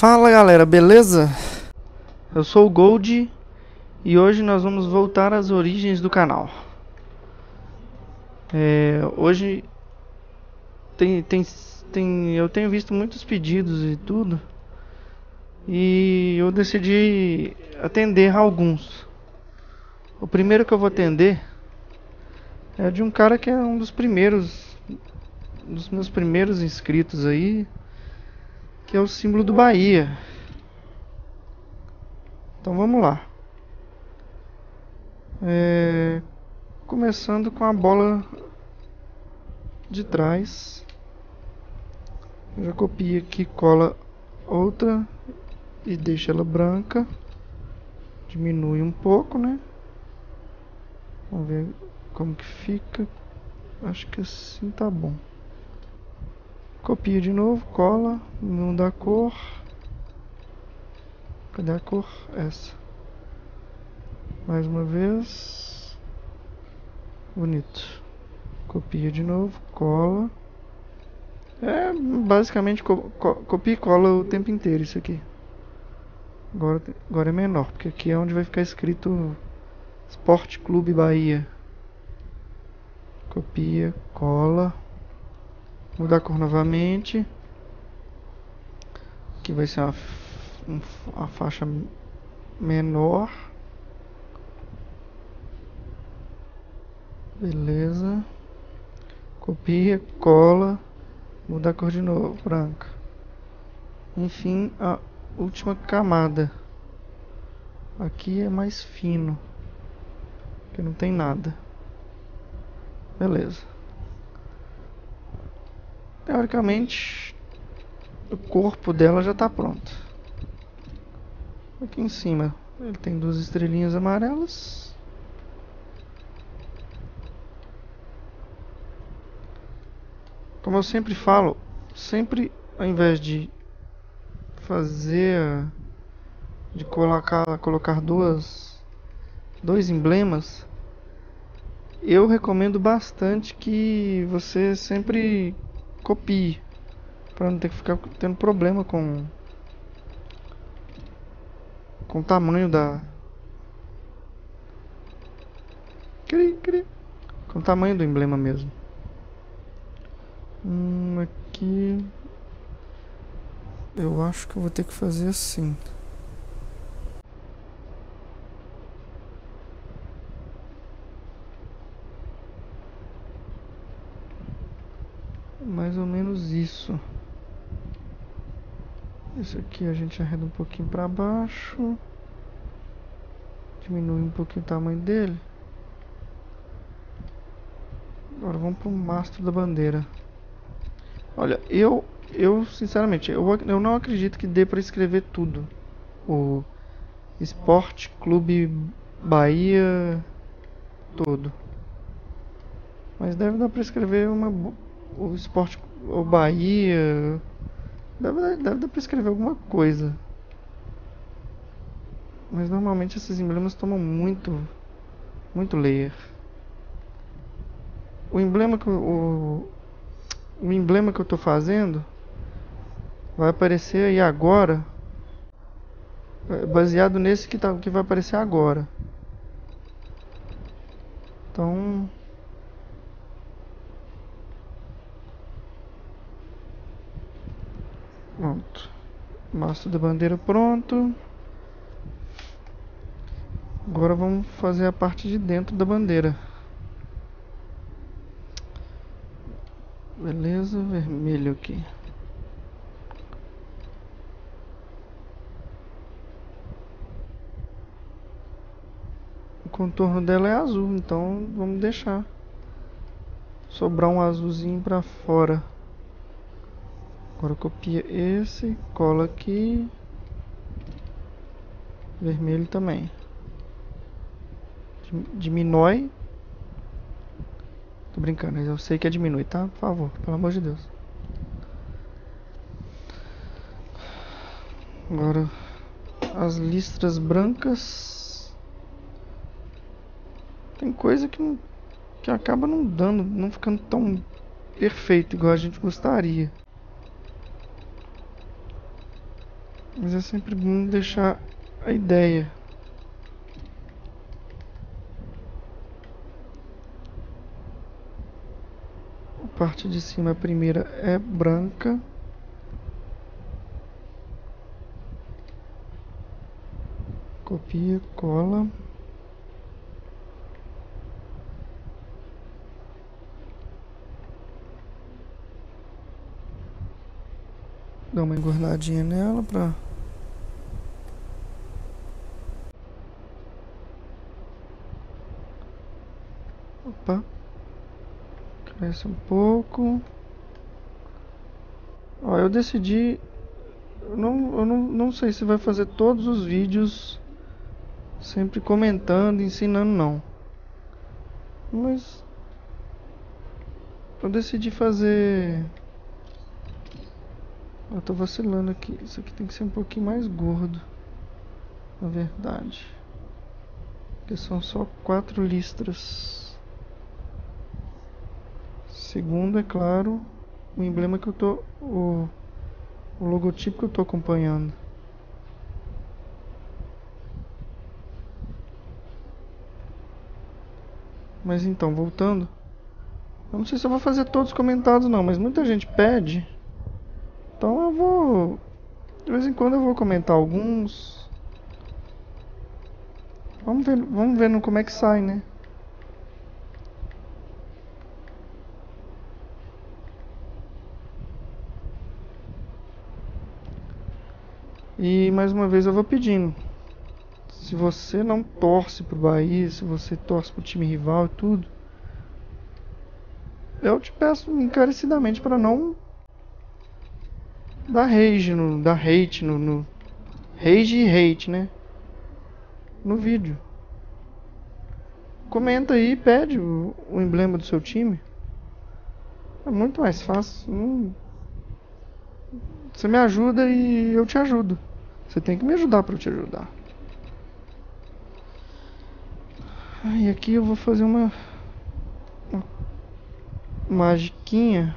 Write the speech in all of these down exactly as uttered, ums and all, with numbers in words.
Fala galera, beleza? Eu sou o Gold e hoje nós vamos voltar às origens do canal. É, hoje tem, tem, tem, eu tenho visto muitos pedidos e tudo, e eu decidi atender alguns. O primeiro que eu vou atender é de um cara que é um dos primeiros, dos meus primeiros inscritos aí, que é o símbolo do Bahia. Então vamos lá. É, começando com a bola de trás. Eu já copio aqui, cola outra e deixa ela branca. Diminui um pouco, né? Vamos ver como que fica. Acho que assim tá bom. Copia de novo, cola, muda a cor. Cadê a cor? Essa. Mais uma vez. Bonito. Copia de novo, cola. É basicamente co co copia e cola o tempo inteiro isso aqui. Agora, agora é menor, porque aqui é onde vai ficar escrito Esporte Clube Bahia. Copia, cola. Muda a cor novamente. Aqui vai ser uma, um, uma faixa menor. Beleza. Copia, cola. Muda a cor de novo, branca. Enfim, a última camada. Aqui é mais fino, que não tem nada. Beleza. Teoricamente, o corpo dela já está pronto. Aqui em cima, ele tem duas estrelinhas amarelas. Como eu sempre falo, sempre ao invés de fazer, de colocar, colocar duas, dois emblemas, eu recomendo bastante que você sempre copie, para não ter que ficar tendo problema com, com o tamanho da... Cri, cri. Com o tamanho do emblema mesmo. Hum, aqui eu acho que eu vou ter que fazer assim. Mais ou menos isso. Esse aqui a gente arreda um pouquinho para baixo. Diminui um pouquinho o tamanho dele. Agora vamos para o mastro da bandeira. Olha, eu, eu sinceramente, eu, eu não acredito que dê para escrever tudo. O Esporte Clube Bahia todo. Mas deve dar para escrever uma, o Esporte, o Bahia. Deve, deve dar para escrever alguma coisa. Mas normalmente esses emblemas tomam muito, muito layer. O emblema que o, o emblema que eu estou fazendo vai aparecer aí agora, baseado nesse que, tá, que vai aparecer agora. Então, pronto. Mastro da bandeira pronto. Agora vamos fazer a parte de dentro da bandeira. Beleza, vermelho aqui. O contorno dela é azul, então vamos deixar sobrar um azulzinho pra fora. Agora copia esse, cola aqui. Vermelho também. Diminui. Tô brincando, eu sei que é diminui, tá? Por favor, pelo amor de Deus. Agora as listras brancas. Tem coisa que, não, que acaba não dando, não ficando tão perfeito igual a gente gostaria. Mas é sempre bom deixar a ideia. A parte de cima, a primeira é branca. Copia, cola. Dá uma engordadinha nela pra... Opa. Cresce um pouco. Ó, eu decidi... Eu não, eu não, não sei se vai fazer todos os vídeos sempre comentando, ensinando, não. Mas... eu decidi fazer... Eu tô vacilando aqui. Isso aqui tem que ser um pouquinho mais gordo, na verdade. Porque são só quatro listras. Segundo, é claro, o emblema que eu tô... O, o logotipo que eu tô acompanhando. Mas então, voltando. Eu não sei se eu vou fazer todos comentados não, mas muita gente pede. Então eu vou... De vez em quando eu vou comentar alguns. Vamos ver, vamos ver no como é que sai, né? E mais uma vez eu vou pedindo. Se você não torce pro Bahia, se você torce pro time rival e tudo, eu te peço encarecidamente para não dar rage no, dar hate no, no rage e hate, né? No vídeo. Comenta aí, pede o, o emblema do seu time. É muito mais fácil. Hum, você me ajuda e eu te ajudo. Você tem que me ajudar para eu te ajudar. Ah, e aqui eu vou fazer uma, uma magiquinha,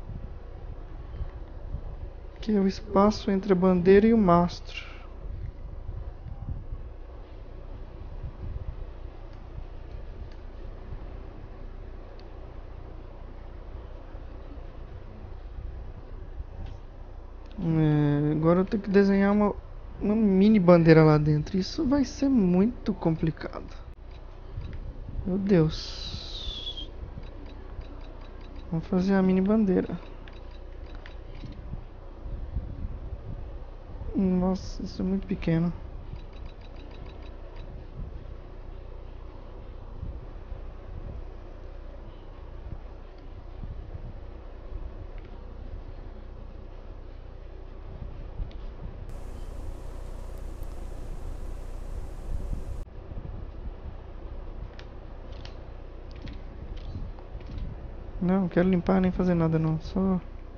que é o espaço entre a bandeira e o mastro. É, agora eu tenho que desenhar uma, uma mini bandeira lá dentro. Isso vai ser muito complicado. Meu Deus. Vamos fazer a mini bandeira. Nossa, isso é muito pequeno. Não, não quero limpar nem fazer nada não, só...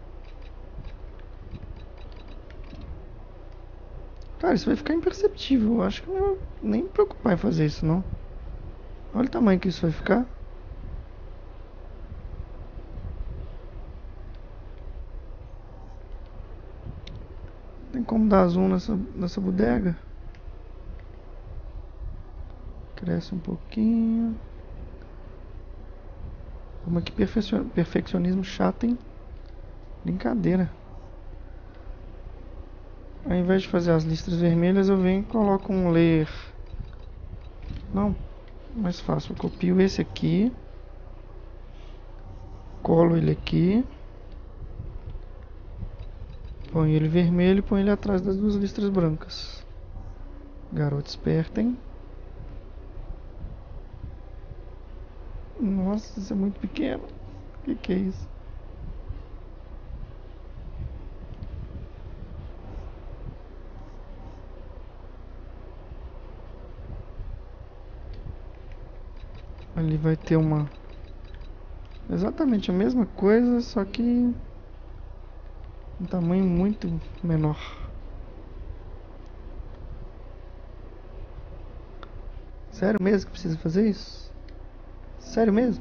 Cara, isso vai ficar imperceptível, eu acho que eu não vou nem me preocupar em fazer isso não. Olha o tamanho que isso vai ficar. Tem como dar zoom nessa, nessa bodega? Cresce um pouquinho. Como que perfeccionismo chato, hein? Brincadeira. Ao invés de fazer as listras vermelhas, eu venho e coloco um layer. Não, mais fácil. Eu copio esse aqui, colo ele aqui, ponho ele vermelho e ponho ele atrás das duas listras brancas. Garoto esperto, hein? Nossa, isso é muito pequeno. O que, que é isso? Ali vai ter uma... exatamente a mesma coisa, só que um tamanho muito menor. Sério mesmo que precisa fazer isso? Sério mesmo?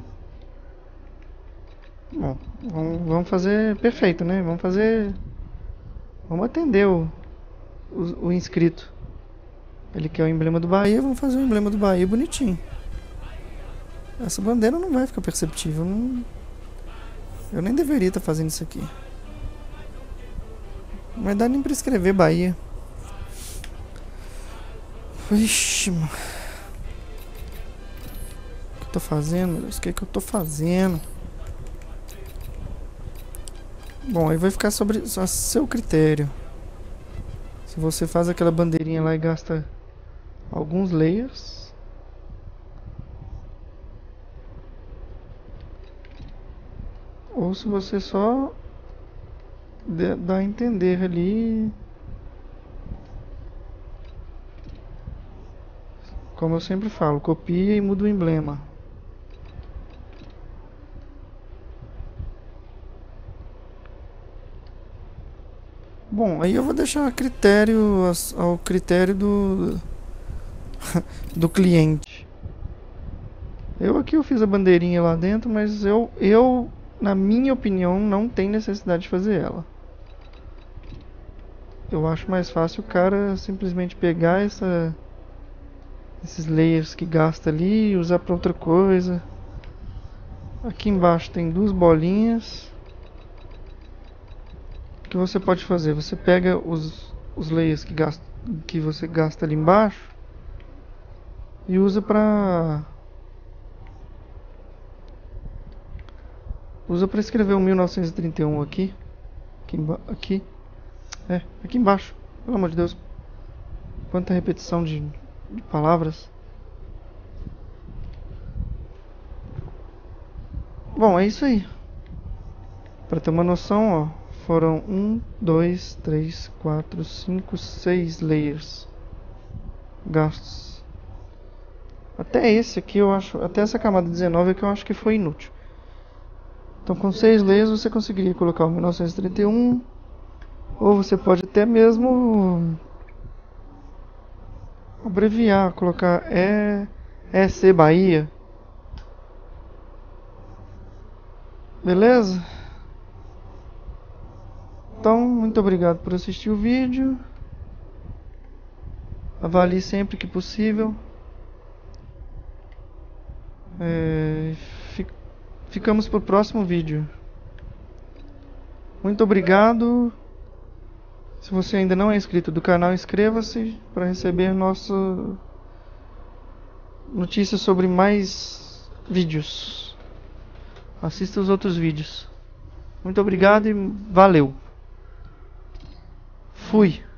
Bom, vamos fazer perfeito, né? Vamos fazer... Vamos atender o, o, o inscrito. Ele quer o emblema do Bahia, vamos fazer o emblema do Bahia bonitinho. Essa bandeira não vai ficar perceptível. Não... Eu nem deveria estar fazendo isso aqui. Não vai dar nem pra escrever Bahia. Ixi, mano. O que eu tô fazendo, meu Deus? O que, é que eu tô fazendo? Bom, aí vai ficar sobre a seu critério. Se você faz aquela bandeirinha lá e gasta alguns layers. Ou se você só dá a entender ali. Como eu sempre falo, copia e muda o emblema. Bom, aí eu vou deixar a critério, ao critério do, do cliente. Eu aqui eu fiz a bandeirinha lá dentro, mas eu, eu, na minha opinião, não tem necessidade de fazer ela. Eu acho mais fácil o cara simplesmente pegar essa, esses layers que gasta ali e usar para outra coisa. Aqui embaixo tem duas bolinhas. O que você pode fazer? Você pega os, os layers que, gasta, que você gasta ali embaixo e usa pra usa pra escrever o mil novecentos e trinta e um aqui. Aqui, aqui. É, aqui embaixo. Pelo amor de Deus. Quanta repetição de, de palavras. Bom, é isso aí. Pra ter uma noção, ó. Foram um, dois, três, quatro, cinco, seis layers gastos. Até esse aqui eu acho, até essa camada dezenove aqui eu acho que foi inútil. Então com seis layers você conseguiria colocar o mil novecentos e trinta e um. Ou você pode até mesmo abreviar, colocar E, EC Bahia. Beleza? Então, muito obrigado por assistir o vídeo. Avalie sempre que possível. É, fi, ficamos para o próximo vídeo. Muito obrigado. Se você ainda não é inscrito do canal, inscreva-se para receber nossa notícias sobre mais vídeos. Assista os outros vídeos. Muito obrigado e valeu. Fui.